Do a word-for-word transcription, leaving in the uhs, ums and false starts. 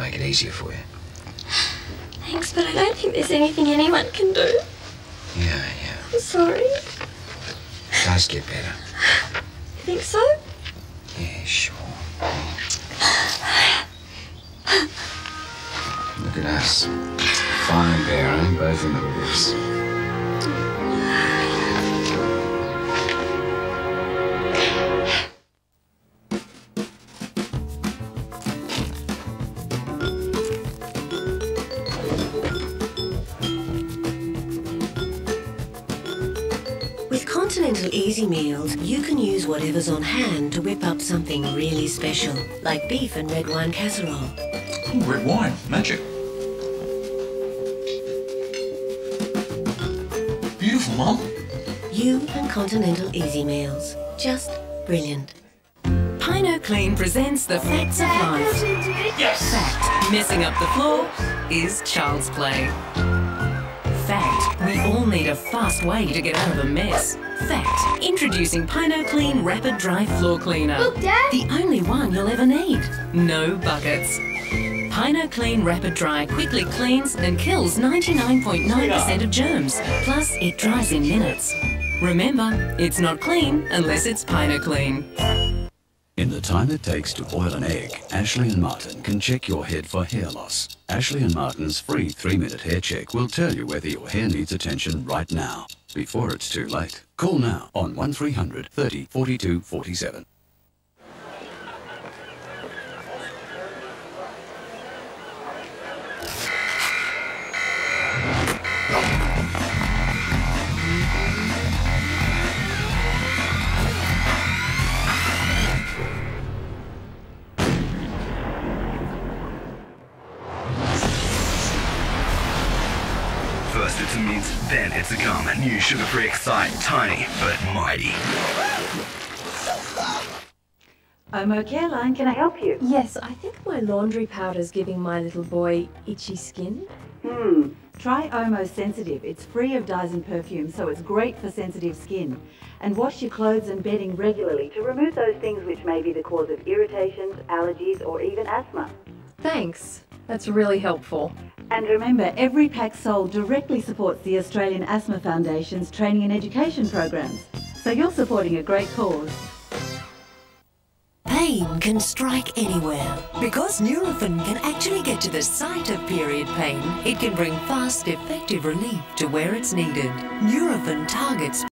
make it easier for you. Thanks, but I don't think there's anything anyone can do. Yeah, yeah. I'm sorry. It does get better. You think so? Yeah, sure. Look at us. Fine and bearing, both in the rivers. With Continental Easy Meals, you can use whatever's on hand to whip up something really special, like beef and red wine casserole. Ooh, red wine, magic. Beautiful, Mum. You and Continental Easy Meals. Just brilliant. Pino Clean presents the facts of life. Yes! Fact, messing up the floor is child's play. Fact, we all need a fast way to get out of a mess. Fact, introducing Pino Clean Rapid Dry Floor Cleaner. Look, Dad. The only one you'll ever need. No buckets. Pino Clean Rapid Dry quickly cleans and kills ninety-nine point nine percent of germs. Plus, it dries in minutes. Remember, it's not clean unless it's Pino Clean. In the time it takes to boil an egg, Ashley and Martin can check your head for hair loss. Ashley and Martin's free three-minute hair check will tell you whether your hair needs attention right now, before it's too late. Call now on one three hundred thirty forty-two forty-seven. First it's a mint, then it's a gum. New sugar-free Excite, tiny but mighty. Omo Careline, can I help you? Yes, I think my laundry powder's giving my little boy itchy skin. Hmm. Try Omo Sensitive. It's free of dyes and perfumes, so it's great for sensitive skin. And wash your clothes and bedding regularly to remove those things which may be the cause of irritations, allergies, or even asthma. Thanks. That's really helpful. And remember, every pack sold directly supports the Australian Asthma Foundation's training and education programs. So you're supporting a great cause. Pain can strike anywhere. Because Nurofen can actually get to the site of period pain, it can bring fast, effective relief to where it's needed. Nurofen targets